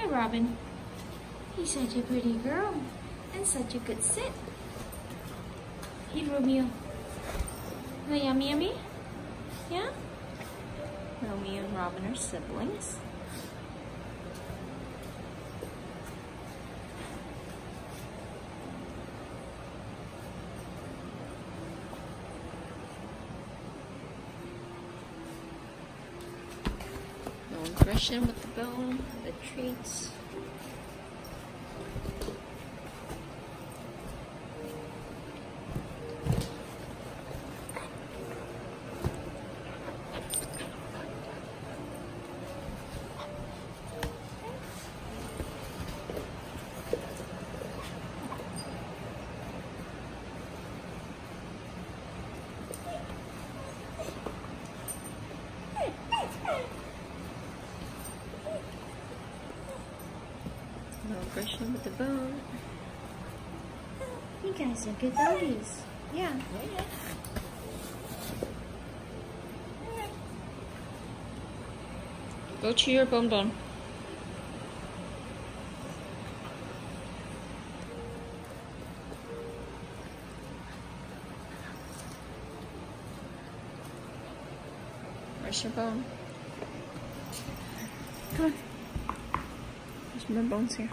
Hi, Robin. He's such a pretty girl and such a good sit. Hey, Romeo. The yummy yummy? Yeah? Romeo and Robin are siblings. No aggression with the bone, the treats. No aggression with the bone. You guys are good doggies. Yeah. Go chew your bone bone. Where's your bone? Come on. There's more bones here.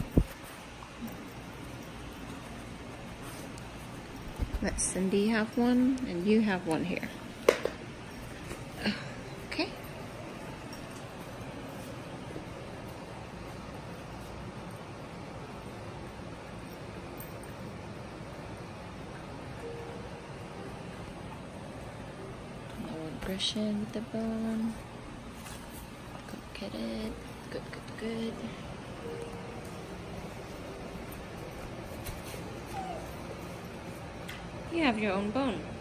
Let Cindy have one, and you have one here. Okay. No aggression with the bone. Go get it. Good, good, good. You have your own bone.